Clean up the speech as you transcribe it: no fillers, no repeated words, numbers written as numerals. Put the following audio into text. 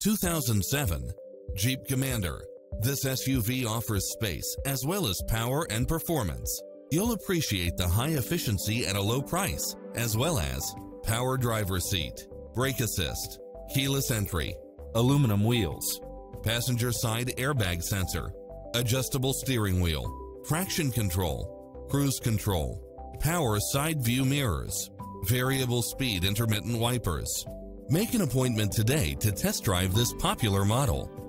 2007 Jeep Commander. This SUV offers space as well as power and performance. You'll appreciate the high efficiency at a low price, as well as power driver's seat, brake assist, keyless entry, aluminum wheels, passenger side airbag sensor, adjustable steering wheel, traction control, cruise control, power side view mirrors, variable speed intermittent wipers. Make an appointment today to test drive this popular model.